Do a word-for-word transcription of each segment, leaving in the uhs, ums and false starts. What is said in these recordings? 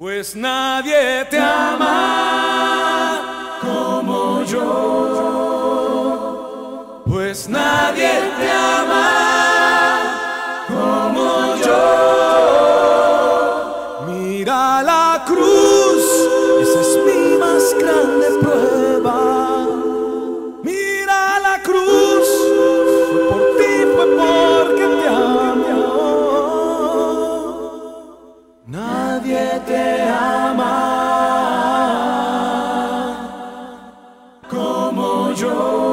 Pues nadie te ama como yo, pues nadie te ama como yo. Mira la cruz, esa es mi más grande prueba. Mira la cruz, fue por ti, fue porque te amo. Nadie te ama como yo.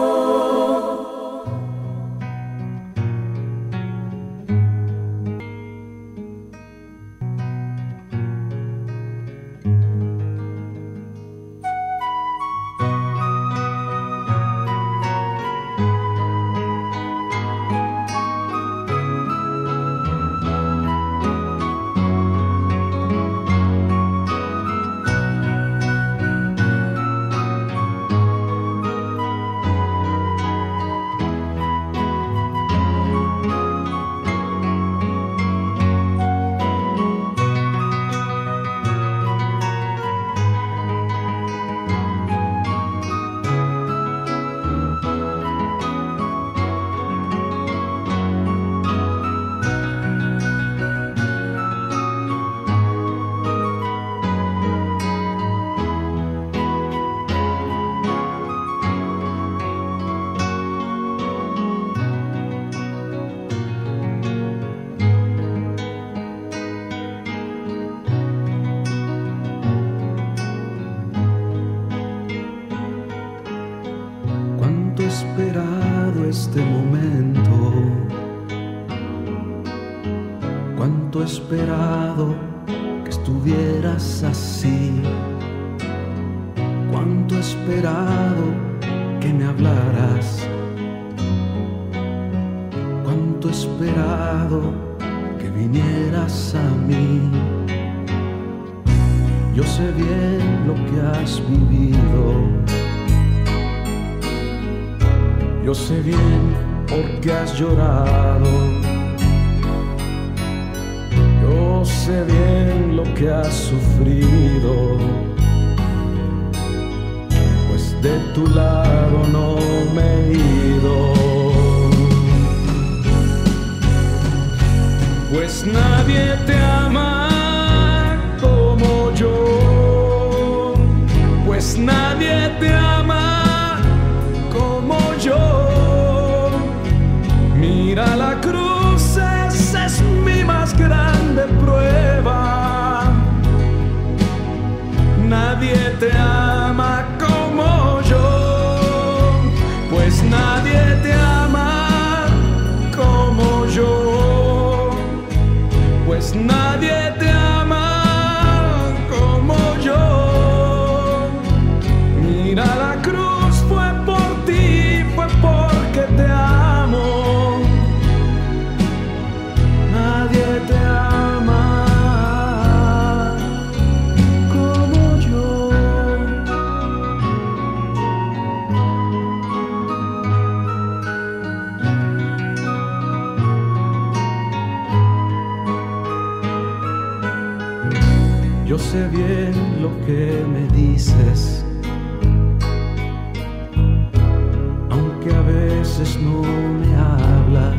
He esperado este momento, cuánto he esperado que estuvieras así, cuánto he esperado que me hablaras, cuánto he esperado que vinieras a mí. Yo sé bien lo que has vivido, yo sé bien por qué has llorado, yo sé bien lo que has sufrido, pues de tu lado no me he ido. Pues nadie te ama como yo, pues nadie te ama como yo. Mira la cruz, esa es mi más grande prueba. Nadie te ama como yo, pues nadie te ama como yo, pues nadie te ama como yo. Mira la cruz, fue por ti, fue porque te amo. Nadie te ama como yo. Yo sé bien lo que me dices, aunque a veces no me hablas.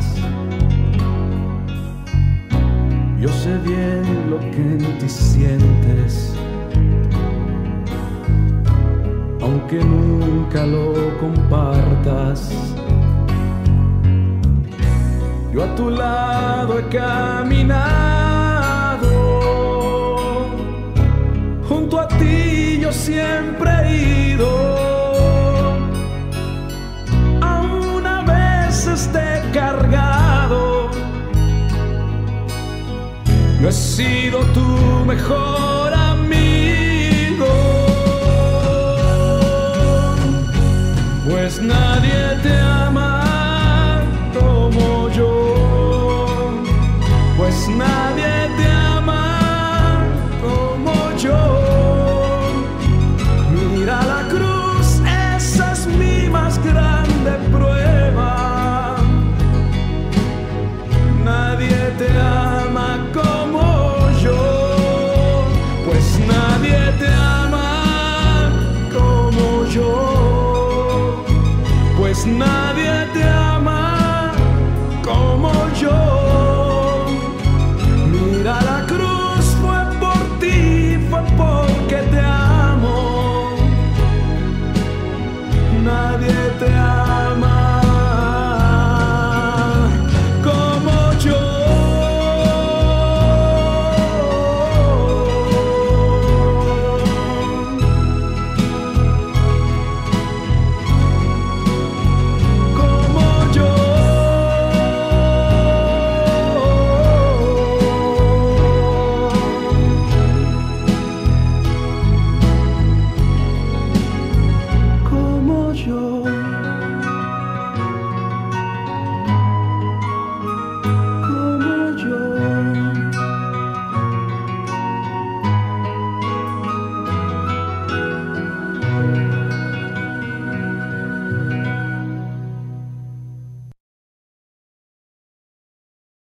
Yo sé bien lo que en ti sientes, aunque nunca lo compartas. Yo a tu lado he caminado, junto a ti yo siempre he ido, aún a veces te he cargado. Yo he sido tu mejor amigo, pues nadie te ama